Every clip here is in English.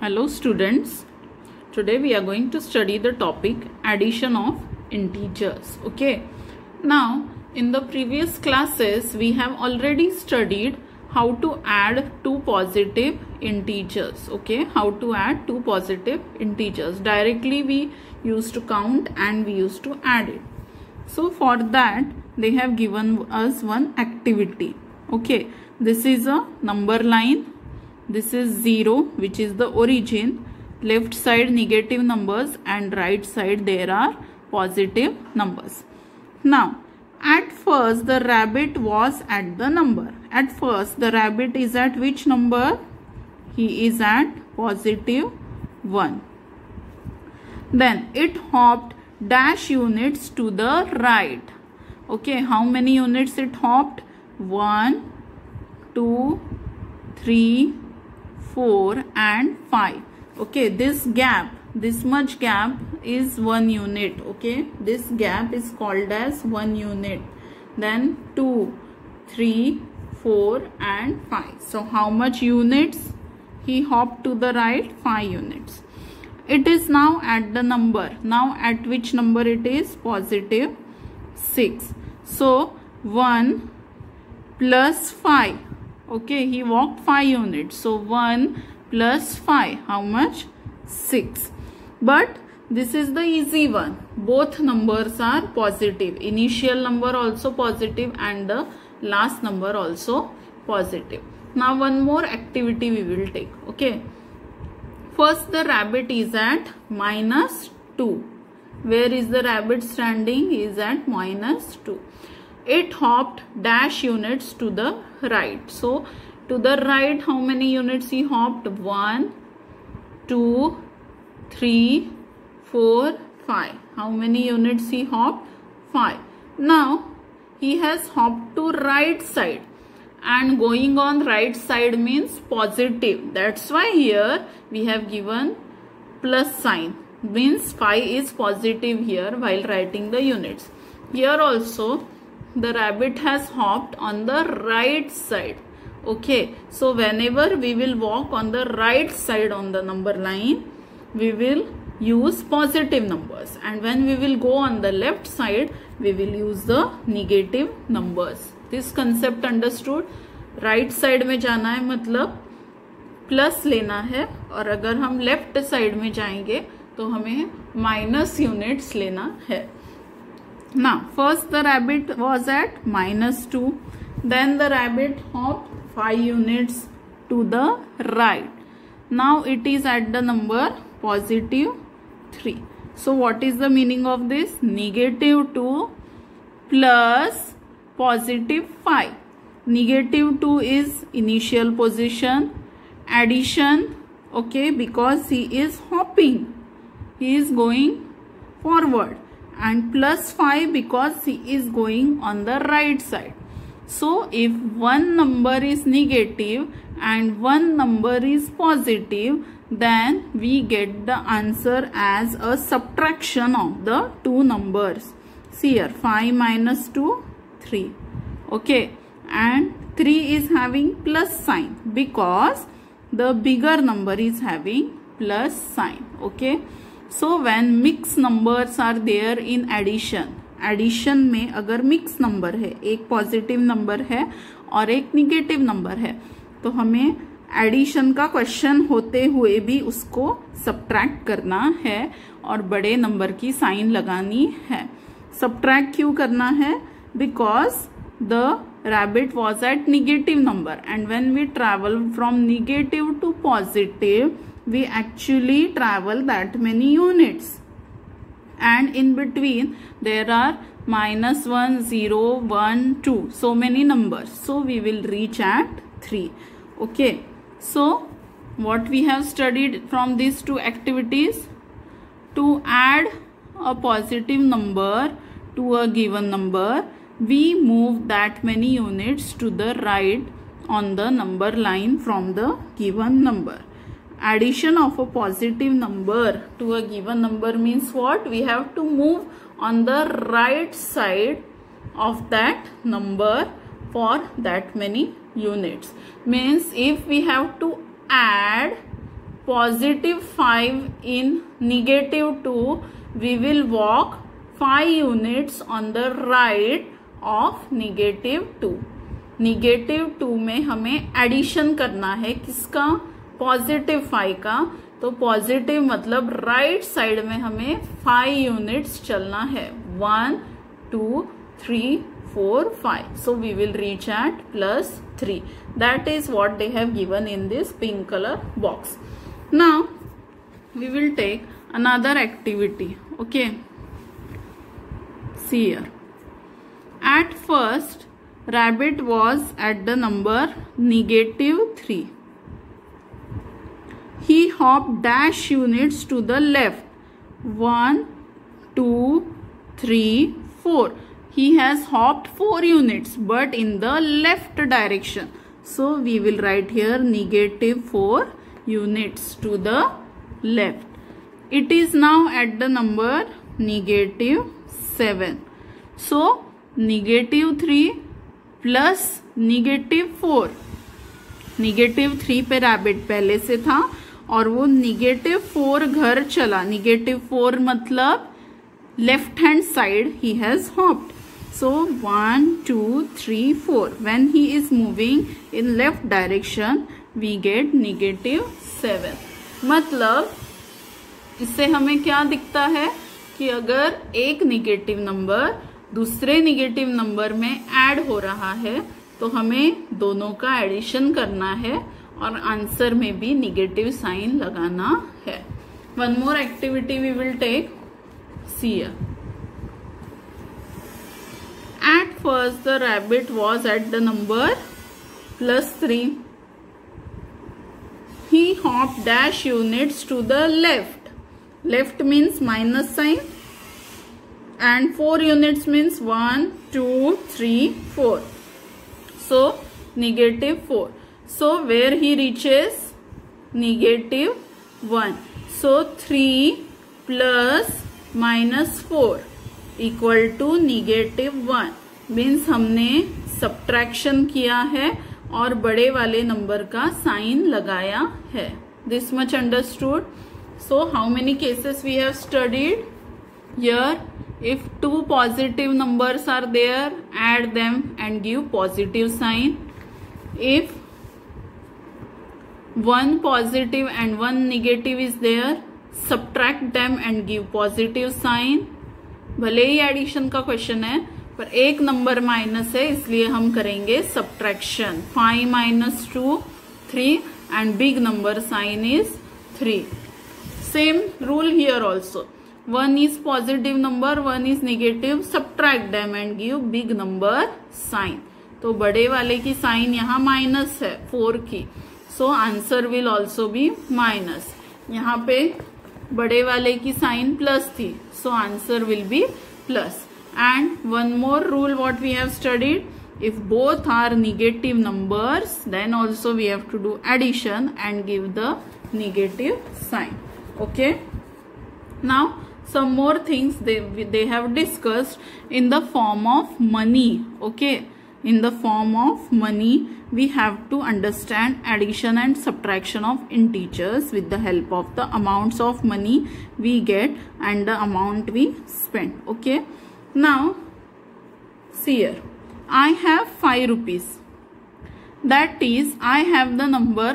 Hello students, today we are going to study the topic addition of integers. Okay, now in the previous classes we have already studied how to add two positive integers. Okay, how to add two positive integers. Directly we used to count and we used to add it. So for that they have given us one activity. Okay, this is a number line. This is 0, which is the origin. Left side negative numbers and right side there are positive numbers. Now, at first the rabbit was at the number. At first the rabbit is at which number? He is at positive 1. Then it hopped dash units to the right. Okay, how many units it hopped? 1, 2, 3, 4 and 5. Okay, this much gap is 1 unit. Okay, this gap is called as 1 unit. Then 2, 3, 4 and 5. So how much units he hopped to the right? 5 units. It is now at the number. Now at which number it is? Positive 6. So 1 plus 5. Okay, he walked 5 units. So 1 plus 5. How much? 6. But this is the easy one. Both numbers are positive. Initial number also positive and the last number also positive. Now one more activity we will take. Okay. First the rabbit is at minus 2. Where is the rabbit standing? He is at minus 2. It hopped dash units to the right. So to the right, how many units he hopped? 1, 2, 3, 4, 5. How many units he hopped? 5. Now he has hopped to right side, and going on right side means positive. That's why here we have given plus sign. Means 5 is positive here while writing the units. Here also the rabbit has hopped on the right side. Okay, so whenever we will walk on the right side on the number line, we will use positive numbers, and when we will go on the left side, we will use the negative numbers. This concept understood? Right side में जाना है मतलब plus लेना है, और अगर हम left side में जाएंगे तो हमें माइनस यूनिट्स लेना है. Now, first the rabbit was at minus 2. Then the rabbit hopped 5 units to the right. Now it is at the number positive 3. So what is the meaning of this? Negative 2 plus positive 5. Negative 2 is initial position. Addition, okay, because he is hopping. He is going forward. And plus 5 because he is going on the right side. So if one number is negative and one number is positive, then we get the answer as a subtraction of the two numbers. See here, 5 minus 2, 3. Okay, and 3 is having plus sign because the bigger number is having plus sign. Okay. So when mixed numbers are there in addition में अगर mixed number है, एक positive number है और एक negative number है, तो हमें addition का question होते हुए भी उसको subtract करना है और बड़े number की sign लगानी है. Subtract क्यों करना है? Because the rabbit was at negative number, and when we travel from negative to positive, we actually travel that many units, and in between there are minus 1, 0, 1, 2, so many numbers. So we will reach at 3. Okay, so what we have studied from these two activities? To add a positive number to a given number, we move that many units to the right on the number line from the given number. Addition of a positive number to a given number means what? We have to move on the right side of that number for that many units. Means if we have to add positive 5 in negative 2, we will walk 5 units on the right of negative 2. negative 2 में हमें addition करना है किसका, positive 5 का. तो positive मतलब right side में हमें 5 यूनिट्स चलना है. 1 2 3 4 5. So we will reach at +3. That is what they have given in this pink color box. Now we will take another activity. Okay, see here. At first rabbit was at the number -3. He hopped dash units to the left. 1 2 3 4. He has hopped 4 units but in the left direction. So we will write here -4 units to the left. It is now at the number -7. So -3 plus -4. -3 पे rabbit पहले से था और वो -4 घर चला. -4 मतलब left hand side he has hopped. So 1 2 3 4. When he is moving in left direction we get -7. मतलब इससे हमें क्या दिखता है कि अगर एक निगेटिव नंबर दूसरे निगेटिव नंबर में ऐड हो रहा है तो हमें दोनों का एडिशन करना है और आंसर में भी निगेटिव साइन लगाना है. One more activity we will take. See here. At first the rabbit was at the number +3. He hopped dash units to the left. Left means minus sign and 4 units means 1 2 3 4. So -4. So where he reaches? -1. So 3 plus -4 equal to -1. Means हमने subtraction किया है और बड़े वाले number का sign लगाया है. This much understood. So how many cases we have studied here. If 2 positive numbers are there, add them and give positive sign. If 1 positive and 1 negative is there, subtract them and give positive sign. भले ही addition का question है पर एक number minus है इसलिए हम करेंगे subtraction. 5 - 2 3 and big number sign is 3. Same rule here also. 1 is positive number, 1 is negative, subtract them and give big number sign. तो बड़े वाले की साइन यहाँ माइनस है 4 की. So answer will also be minus. यहाँ पे बड़े वाले की साइन प्लस थी, so answer will be plus. And one more rule what we have studied, if both are negative numbers then also we have to do addition and give the negative sign. Okay, now some more things they have discussed in the form of money. Okay, in the form of money we have to understand addition and subtraction of integers with the help of the amounts of money we get and the amount we spend. Okay, now see here. I have 5 rupees. That is I have the number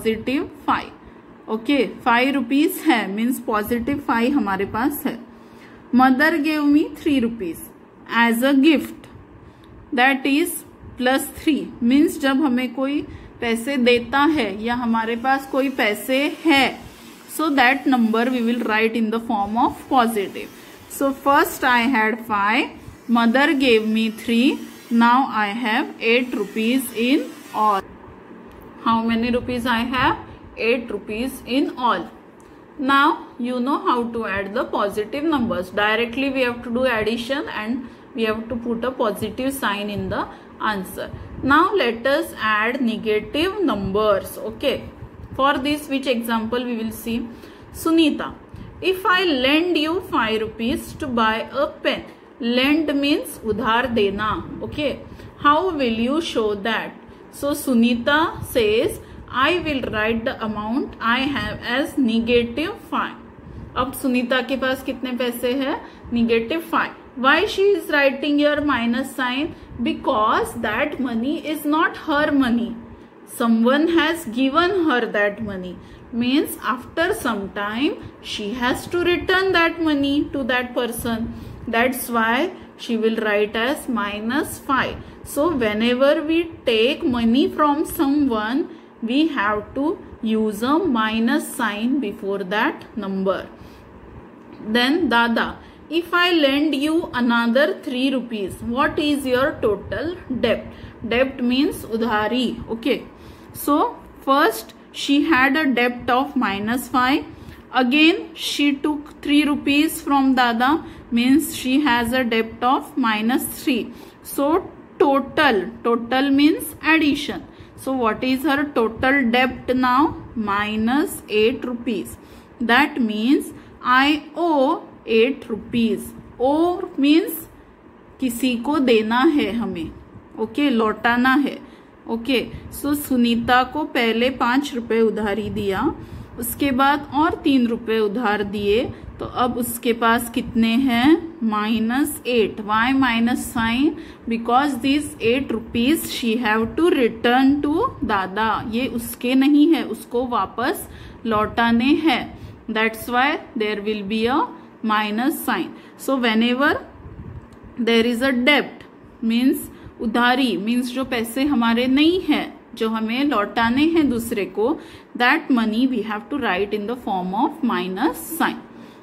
+5. Okay, 5 rupees है means +5 हमारे पास है. Mother gave me 3 rupees as a gift. That is +3 means जब हमें कोई पैसे देता है या हमारे पास कोई पैसे है, so that number we will write in the form of positive. So first I had 5, mother gave me 3, now I have 8 rupees in all. How many rupees I have? 8 rupees in all. Now you know how to add the positive numbers. Directly we have to do addition and we have to put a positive sign in the answer. Now let us add negative numbers. Okay, for this which example we will see. Sunita, if I lend you 5 rupees to buy a pen. Lend means udhar dena. Okay, how will you show that? So Sunita says I will write the amount I have as -5. अब सुनीता के पास कितने पैसे हैं? -5. Why she is writing here minus sign? Because that money is not her money. Someone has given her that money. Means after some time she has to return that money to that person. That's why she will write as -5. So whenever we take money from someone, we have to use a minus sign before that number. Then Dada, if I lend you another 3 rupees, what is your total debt? Debt means udhari. Okay. So first she had a debt of -5. Again she took 3 rupees from Dada, means she has a debt of -3. So total means addition. So what is her total debt now? -8 rupees. That means I owe 8 rupees. Owe means किसी को देना है हमें. Okay, लौटाना है. Okay, सो सुनीता को पहले 5 रुपए उधारी दिया, उसके बाद और 3 रुपए उधार दिए, तो अब उसके पास कितने हैं? -8. Why minus sign? Because these 8 rupees she have to return to दादा. ये उसके नहीं है, उसको वापस लौटाने हैं. That's why there will be a minus sign. So whenever there is a debt, means उधारी, means जो पैसे हमारे नहीं है, जो हमें लौटाने हैं दूसरे को, that money we have to write in the form of minus sign.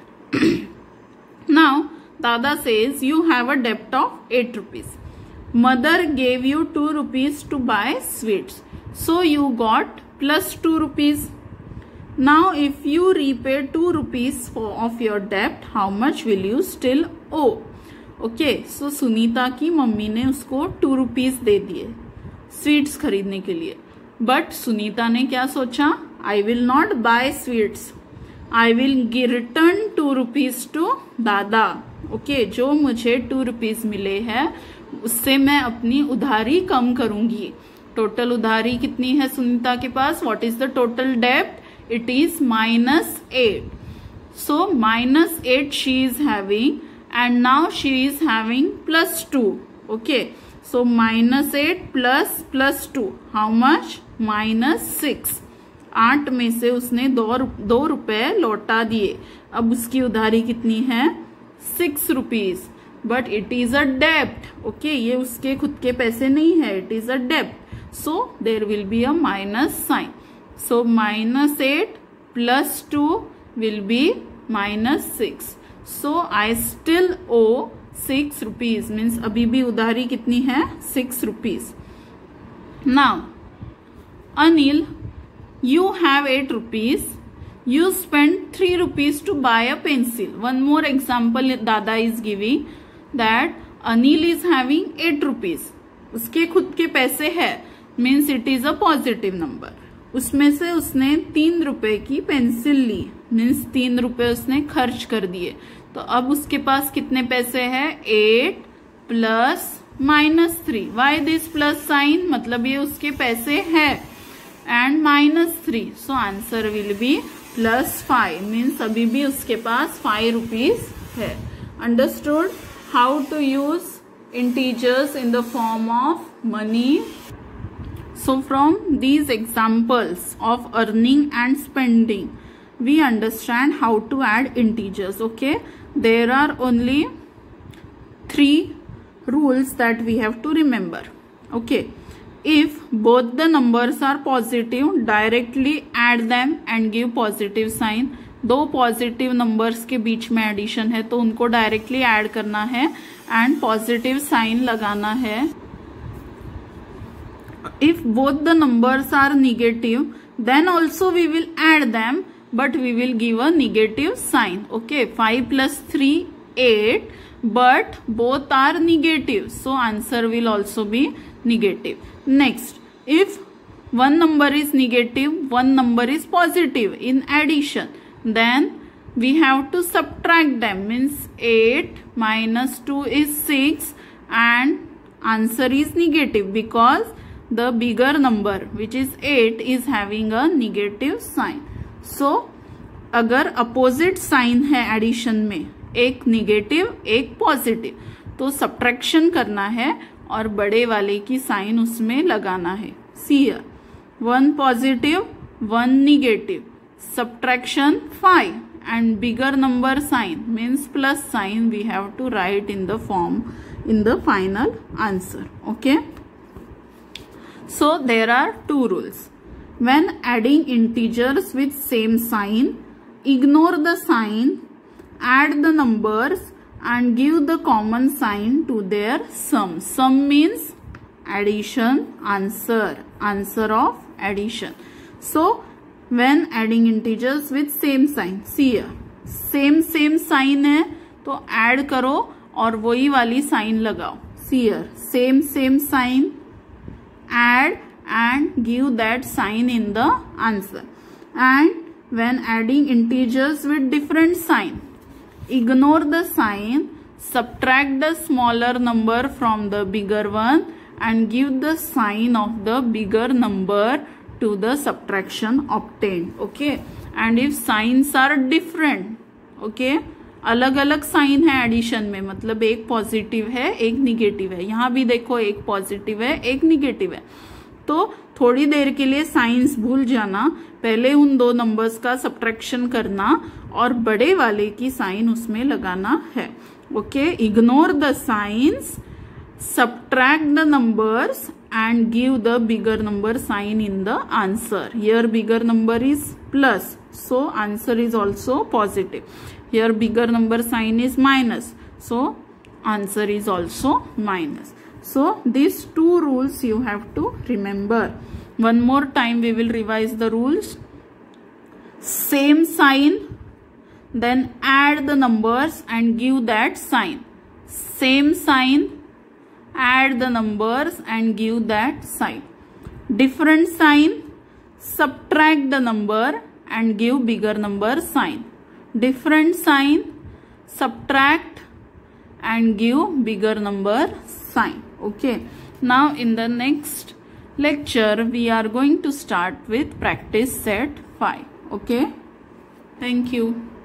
Now Dada says you have a debt of 8 rupees. Mother gave you 2 rupees to buy sweets, so you got plus 2 rupees. Now if you repay 2 rupees of your debt, how much will you still owe? Okay, so Sunita की mummy ने उसको 2 rupees दे दिए sweets खरीदने के लिए, but Sunita ने क्या सोचा? I will not buy sweets. I will return 2 rupees to दादा. Okay, जो मुझे 2 rupees मिले हैं उससे मैं अपनी उधारी कम करूंगी. टोटल उधारी कितनी है सुनीता के पास? What is the total debt? It is -8. So -8 she is having, and now she is having +2. Okay, so -8 plus 2, how much? -6. 8 में से उसने 2 रुपए लौटा दिए. अब उसकी उधारी कितनी है? 6 rupees. But it is a debt. Okay, ये उसके खुद के पैसे नहीं है, it is a debt. So there will be a minus sign. So -8 plus 2 will be -6. So I still owe 6 rupees. Means अभी भी उधारी कितनी है? 6 rupees. Now Anil, you have 8 rupees. You spent 3 rupees to buy a pencil. One more example Dada is giving, that Anil is having 8 rupees. उसके खुद के पैसे है, means it is a positive number. उसमें से उसने 3 रुपए की पेंसिल ली, मीन्स 3 रुपए उसने खर्च कर दिए. तो अब उसके पास कितने पैसे हैं? 8 plus -3. Why this plus sign? मतलब ये उसके पैसे है, and -3. So answer will be +5. Means अभी भी उसके पास 5 rupees है. Understood how to use integers in the form of money? So from these examples of earning and spending, we understand how to add integers. Okay, there are only 3 rules that we have to remember. Okay, if both the numbers are positive, directly add them and give positive sign. दो positive numbers के बीच में addition है तो उनको directly add करना है and positive sign लगाना है. If both the numbers are negative, then also we will add them, but we will give a negative sign. Okay, 5 plus 3, 8, but both are negative, so answer will also be negative. Next, if one number is negative, one number is positive in addition, then we have to subtract them. Means 8 minus 2 is 6 and answer is negative because the bigger number which is 8 is having a negative sign. So अगर opposite sign है addition में, एक negative एक positive, तो subtraction करना है और बड़े वाले की साइन उसमें लगाना है. See here, 1 positive 1 negative, subtraction 5 and bigger number sign means plus sign we have to write in the form in the final answer. Okay, so there are two rules. When adding integers with same sign, ignore the sign, add the numbers and give the common sign to their sum. Sum means addition, answer of addition. So when adding integers with same sign, see here, same sign है तो add करो और वही वाली sign लगाओ. See here, same sign, add and give that sign in the answer. And when adding integers with different sign, ignore the sign, subtract the smaller number from the bigger one and give the sign of the bigger number to the subtraction obtained. Okay, and if signs are different, okay, अलग अलग sign है addition में, मतलब एक positive है एक negative है. यहाँ भी देखो एक पॉजिटिव है एक निगेटिव है. तो थोड़ी देर के लिए साइंस भूल जाना, पहले उन दो नंबर्स का सब्ट्रैक्शन करना और बड़े वाले की साइन उसमें लगाना है. Okay, ignore the science, subtract the numbers and give the bigger number sign in the answer. Here bigger number is plus, so answer is also positive. Here bigger number sign is minus, so answer is also minus. So these two rules you have to remember. One more time we will revise the rules. Same sign, then add the numbers and give that sign. Same sign, add the numbers and give that sign. Different sign, subtract the number and give bigger number sign. Different sign, subtract and give bigger number sign. Okay, now in the next lecture we are going to start with practice set 5. Okay, thank you.